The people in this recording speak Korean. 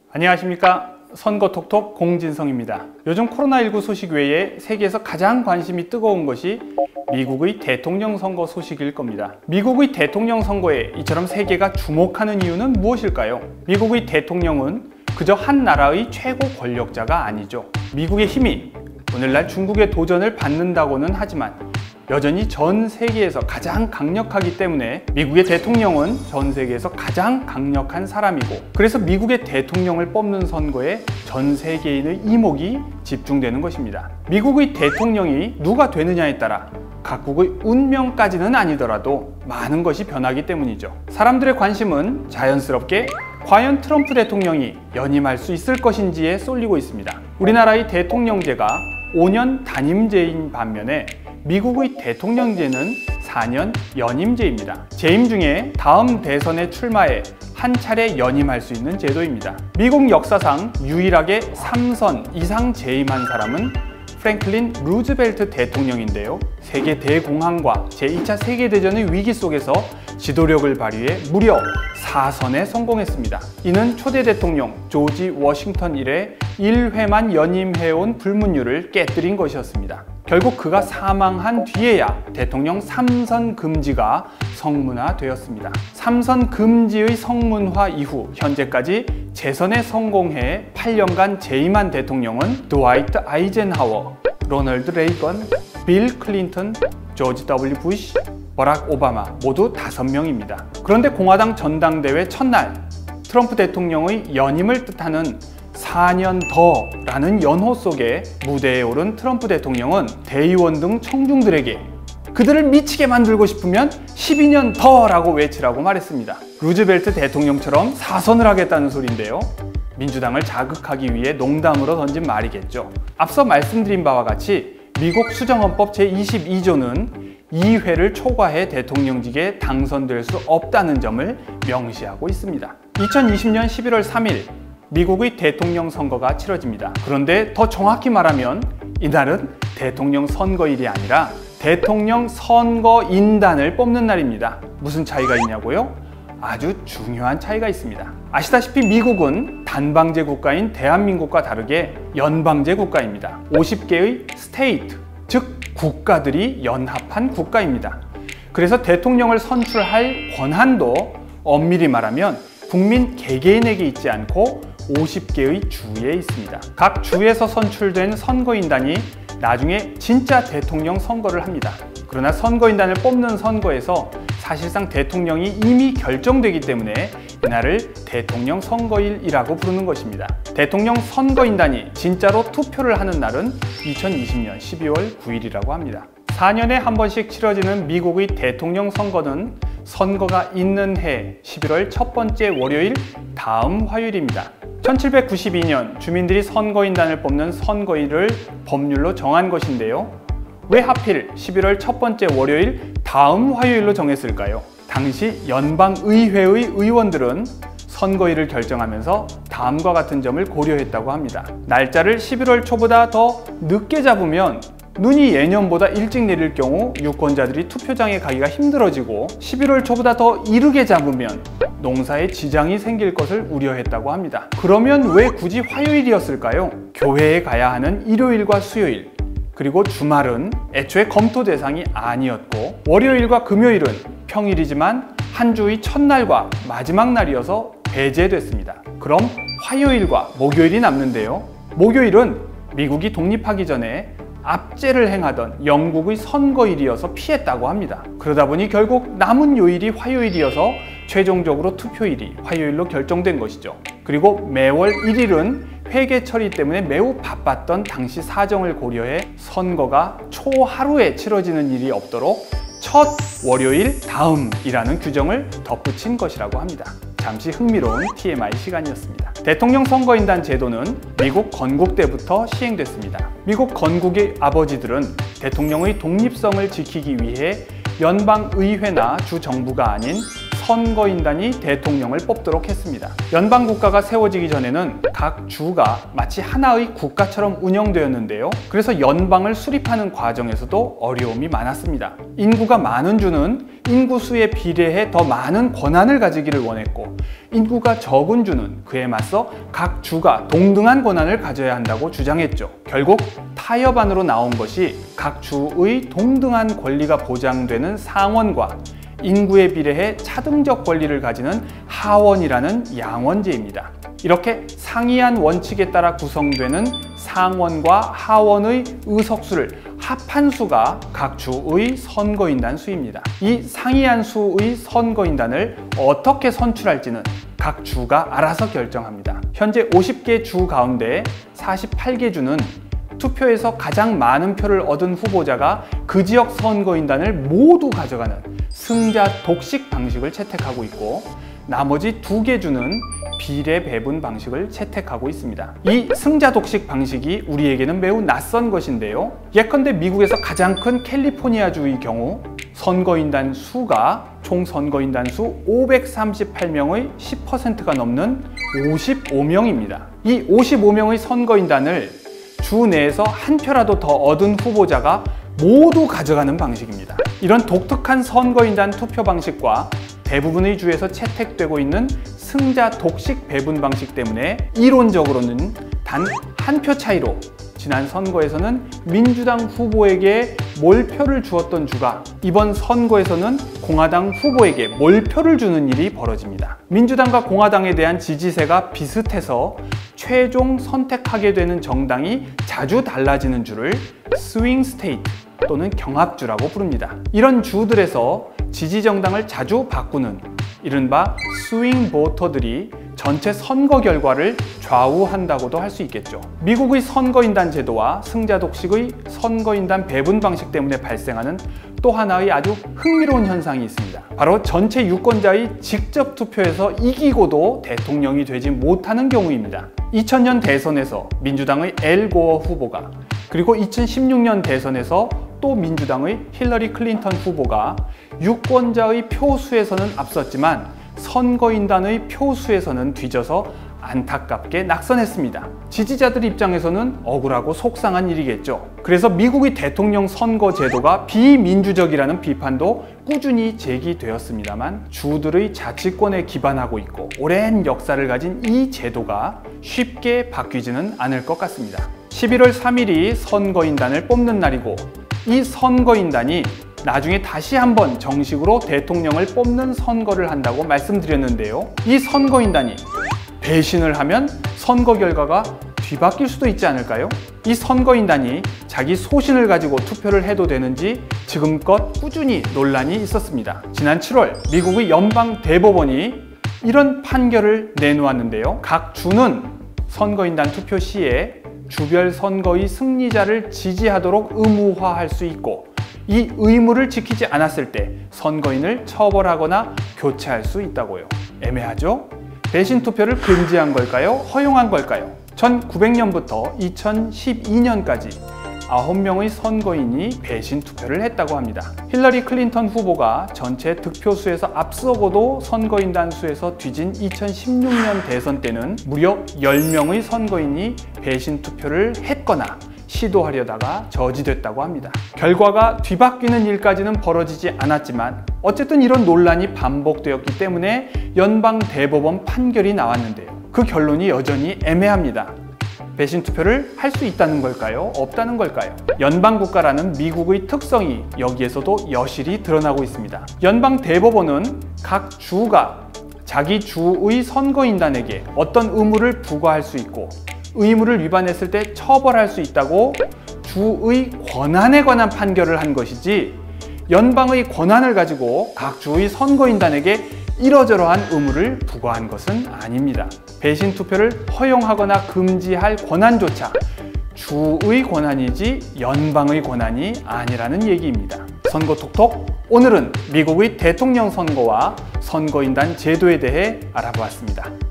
안녕하십니까. 선거톡톡 공진성입니다. 요즘 코로나19 소식 외에 세계에서 가장 관심이 뜨거운 것이 미국의 대통령 선거 소식일 겁니다. 미국의 대통령 선거에 이처럼 세계가 주목하는 이유는 무엇일까요? 미국의 대통령은 그저 한 나라의 최고 권력자가 아니죠. 미국의 힘이 오늘날 중국의 도전을 받는다고는 하지만 여전히 전 세계에서 가장 강력하기 때문에 미국의 대통령은 전 세계에서 가장 강력한 사람이고, 그래서 미국의 대통령을 뽑는 선거에 전 세계인의 이목이 집중되는 것입니다. 미국의 대통령이 누가 되느냐에 따라 각국의 운명까지는 아니더라도 많은 것이 변하기 때문이죠. 사람들의 관심은 자연스럽게 과연 트럼프 대통령이 연임할 수 있을 것인지에 쏠리고 있습니다. 우리나라의 대통령제가 5년 단임제인 반면에 미국의 대통령제는 4년 연임제입니다. 재임 중에 다음 대선에 출마해 한 차례 연임할 수 있는 제도입니다. 미국 역사상 유일하게 3선 이상 재임한 사람은 프랭클린 루즈벨트 대통령인데요. 세계 대공황과 제2차 세계대전의 위기 속에서 지도력을 발휘해 무려 4선에 성공했습니다. 이는 초대 대통령 조지 워싱턴 이래 1회만 연임해온 불문율을 깨뜨린 것이었습니다. 결국 그가 사망한 뒤에야 대통령 3선 금지가 성문화되었습니다. 3선 금지의 성문화 이후 현재까지 재선에 성공해 8년간 재임한 대통령은 드와이트 아이젠하워, 로널드 레이건, 빌 클린턴, 조지 W 부시, 버락 오바마 모두 5명입니다. 그런데 공화당 전당대회 첫날 트럼프 대통령의 연임을 뜻하는 4년 더라는 연호 속에 무대에 오른 트럼프 대통령은 대의원 등 청중들에게 그들을 미치게 만들고 싶으면 12년 더라고 외치라고 말했습니다. 루즈벨트 대통령처럼 4선을 하겠다는 소리인데요. 민주당을 자극하기 위해 농담으로 던진 말이겠죠. 앞서 말씀드린 바와 같이 미국 수정헌법 제22조는 2회를 초과해 대통령직에 당선될 수 없다는 점을 명시하고 있습니다. 2020년 11월 3일 미국의 대통령 선거가 치러집니다. 그런데 더 정확히 말하면 이날은 대통령 선거일이 아니라 대통령 선거인단을 뽑는 날입니다. 무슨 차이가 있냐고요? 아주 중요한 차이가 있습니다. 아시다시피 미국은 단방제 국가인 대한민국과 다르게 연방제 국가입니다. 50개의 스테이트, 즉 국가들이 연합한 국가입니다. 그래서 대통령을 선출할 권한도 엄밀히 말하면 국민 개개인에게 있지 않고 50개의 주에 있습니다. 각 주에서 선출된 선거인단이 나중에 진짜 대통령 선거를 합니다. 그러나 선거인단을 뽑는 선거에서 사실상 대통령이 이미 결정되기 때문에 이날을 대통령 선거일이라고 부르는 것입니다. 대통령 선거인단이 진짜로 투표를 하는 날은 2020년 12월 9일이라고 합니다. 4년에 한 번씩 치러지는 미국의 대통령 선거는 선거가 있는 해 11월 첫 번째 월요일 다음 화요일입니다. 1792년 주민들이 선거인단을 뽑는 선거일을 법률로 정한 것인데요. 왜 하필 11월 첫 번째 월요일 다음 화요일로 정했을까요? 당시 연방의회의 의원들은 선거일을 결정하면서 다음과 같은 점을 고려했다고 합니다. 날짜를 11월 초보다 더 늦게 잡으면 눈이 예년보다 일찍 내릴 경우 유권자들이 투표장에 가기가 힘들어지고, 11월 초보다 더 이르게 잡으면 농사에 지장이 생길 것을 우려했다고 합니다. 그러면 왜 굳이 화요일이었을까요? 교회에 가야 하는 일요일과 수요일, 그리고 주말은 애초에 검토 대상이 아니었고, 월요일과 금요일은 평일이지만 한 주의 첫날과 마지막 날이어서 배제됐습니다. 그럼 화요일과 목요일이 남는데요. 목요일은 미국이 독립하기 전에 압제를 행하던 영국의 선거일이어서 피했다고 합니다. 그러다 보니 결국 남은 요일이 화요일이어서 최종적으로 투표일이 화요일로 결정된 것이죠. 그리고 매월 1일은 회계 처리 때문에 매우 바빴던 당시 사정을 고려해 선거가 초하루에 치러지는 일이 없도록 첫 월요일 다음이라는 규정을 덧붙인 것이라고 합니다. 잠시 흥미로운 TMI 시간이었습니다. 대통령 선거인단 제도는 미국 건국 때부터 시행됐습니다. 미국 건국의 아버지들은 대통령의 독립성을 지키기 위해 연방의회나 주정부가 아닌 선거인단이 대통령을 뽑도록 했습니다. 연방국가가 세워지기 전에는 각 주가 마치 하나의 국가처럼 운영되었는데요. 그래서 연방을 수립하는 과정에서도 어려움이 많았습니다. 인구가 많은 주는 인구수에 비례해 더 많은 권한을 가지기를 원했고, 인구가 적은 주는 그에 맞서 각 주가 동등한 권한을 가져야 한다고 주장했죠. 결국 타협안으로 나온 것이 각 주의 동등한 권리가 보장되는 상원과 인구에 비례해 차등적 권리를 가지는 하원이라는 양원제입니다. 이렇게 상이한 원칙에 따라 구성되는 상원과 하원의 의석수를 합한 수가 각 주의 선거인단 수입니다. 이 상이한 수의 선거인단을 어떻게 선출할지는 각 주가 알아서 결정합니다. 현재 50개 주 가운데 48개 주는 투표에서 가장 많은 표를 얻은 후보자가 그 지역 선거인단을 모두 가져가는 승자 독식 방식을 채택하고 있고, 나머지 2개 주는 비례 배분 방식을 채택하고 있습니다. 이 승자 독식 방식이 우리에게는 매우 낯선 것인데요. 예컨대 미국에서 가장 큰 캘리포니아주의 경우 선거인단 수가 총 선거인단 수 538명의 10%가 넘는 55명입니다. 이 55명의 선거인단을 주 내에서 한 표라도 더 얻은 후보자가 모두 가져가는 방식입니다. 이런 독특한 선거인단 투표 방식과 대부분의 주에서 채택되고 있는 승자 독식 배분 방식 때문에 이론적으로는 단 한 표 차이로 지난 선거에서는 민주당 후보에게 몰표를 주었던 주가 이번 선거에서는 공화당 후보에게 몰표를 주는 일이 벌어집니다. 민주당과 공화당에 대한 지지세가 비슷해서 최종 선택하게 되는 정당이 자주 달라지는 주를 스윙 스테이트 또는 경합주라고 부릅니다. 이런 주들에서 지지 정당을 자주 바꾸는 이른바 스윙 보터들이 전체 선거 결과를 좌우한다고도 할 수 있겠죠. 미국의 선거인단 제도와 승자 독식의 선거인단 배분 방식 때문에 발생하는 또 하나의 아주 흥미로운 현상이 있습니다. 바로 전체 유권자의 직접 투표에서 이기고도 대통령이 되지 못하는 경우입니다. 2000년 대선에서 민주당의 앨 고어 후보가, 그리고 2016년 대선에서 또 민주당의 힐러리 클린턴 후보가 유권자의 표수에서는 앞섰지만 선거인단의 표수에서는 뒤져서 안타깝게 낙선했습니다. 지지자들 입장에서는 억울하고 속상한 일이겠죠. 그래서 미국의 대통령 선거 제도가 비민주적이라는 비판도 꾸준히 제기되었습니다만, 주들의 자치권에 기반하고 있고 오랜 역사를 가진 이 제도가 쉽게 바뀌지는 않을 것 같습니다. 11월 3일이 선거인단을 뽑는 날이고, 이 선거인단이 나중에 다시 한번 정식으로 대통령을 뽑는 선거를 한다고 말씀드렸는데요. 이 선거인단이 배신을 하면 선거 결과가 뒤바뀔 수도 있지 않을까요? 이 선거인단이 자기 소신을 가지고 투표를 해도 되는지 지금껏 꾸준히 논란이 있었습니다. 지난 7월 미국의 연방 대법원이 이런 판결을 내놓았는데요. 각 주는 선거인단 투표 시에 주별 선거의 승리자를 지지하도록 의무화할 수 있고, 이 의무를 지키지 않았을 때 선거인을 처벌하거나 교체할 수 있다고요. 애매하죠? 배신 투표를 금지한 걸까요? 허용한 걸까요? 1900년부터 2012년까지 9명의 선거인이 배신 투표를 했다고 합니다. 힐러리 클린턴 후보가 전체 득표수에서 앞서고도 선거인단 수에서 뒤진 2016년 대선 때는 무려 10명의 선거인이 배신 투표를 했거나 시도하려다가 저지됐다고 합니다. 결과가 뒤바뀌는 일까지는 벌어지지 않았지만 어쨌든 이런 논란이 반복되었기 때문에 연방 대법원 판결이 나왔는데요. 그 결론이 여전히 애매합니다. 배신 투표를 할 수 있다는 걸까요? 없다는 걸까요? 연방국가라는 미국의 특성이 여기에서도 여실히 드러나고 있습니다. 연방 대법원은 각 주가 자기 주의 선거인단에게 어떤 의무를 부과할 수 있고 의무를 위반했을 때 처벌할 수 있다고 주의 권한에 관한 판결을 한 것이지, 연방의 권한을 가지고 각 주의 선거인단에게 이러저러한 의무를 부과한 것은 아닙니다. 배신 투표를 허용하거나 금지할 권한조차 주의 권한이지 연방의 권한이 아니라는 얘기입니다. 선거 톡톡, 오늘은 미국의 대통령 선거와 선거인단 제도에 대해 알아보았습니다.